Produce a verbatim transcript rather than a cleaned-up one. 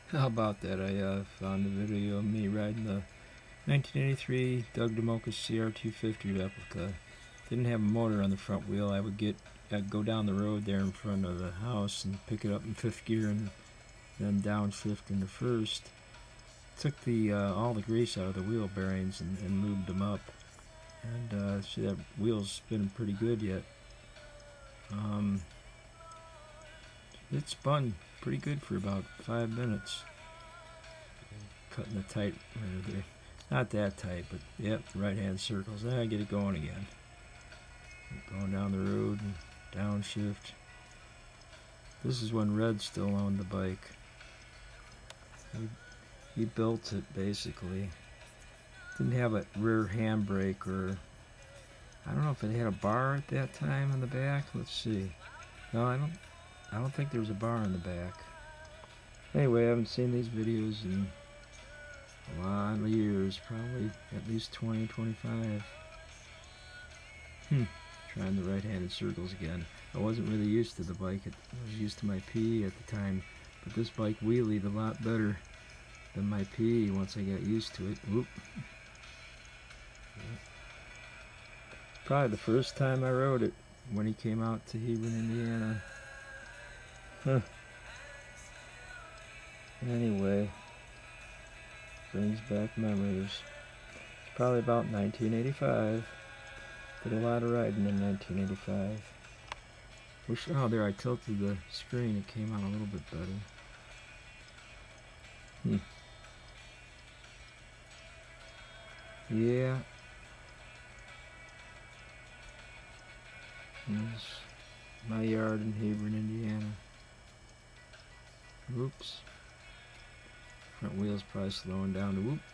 How about that? I uh, found a video of me riding the nineteen eighty-three Doug DeMocha C R two fifty replica. Didn't have a motor on the front wheel. I would get, I'd go down the road there in front of the house and pick it up in fifth gear and then downshift into first. Took the uh, all the grease out of the wheel bearings and, and lubed them up. And uh, see, that wheel's spinning pretty good yet. Um, it spun pretty good for about five minutes. Cutting the tight, uh, not that tight, but yep, right hand circles. Then I get it going again. Going down the road and downshift. This is when Red still owned the bike. He, he built it basically. Didn't have a rear handbrake, or I don't know if it had a bar at that time in the back. Let's see. No, I don't. I don't think there was a bar in the back. Anyway, I haven't seen these videos in a lot of years, probably at least twenty, twenty-five. Hmm. Trying the right-handed circles again. I wasn't really used to the bike. I was used to my P E at the time, but this bike wheelied a lot better than my P E once I got used to it. Whoop. Probably the first time I rode it when he came out to Hebron, Indiana. Huh. Anyway, brings back memories. Probably about nineteen eighty-five. Did a lot of riding in nineteen eighty-five. Wish, oh, there I tilted the screen. It came out a little bit better. Hmm. Yeah. There's my yard in Hebron, Indiana. Oops. Front wheel's probably slowing down to whoop.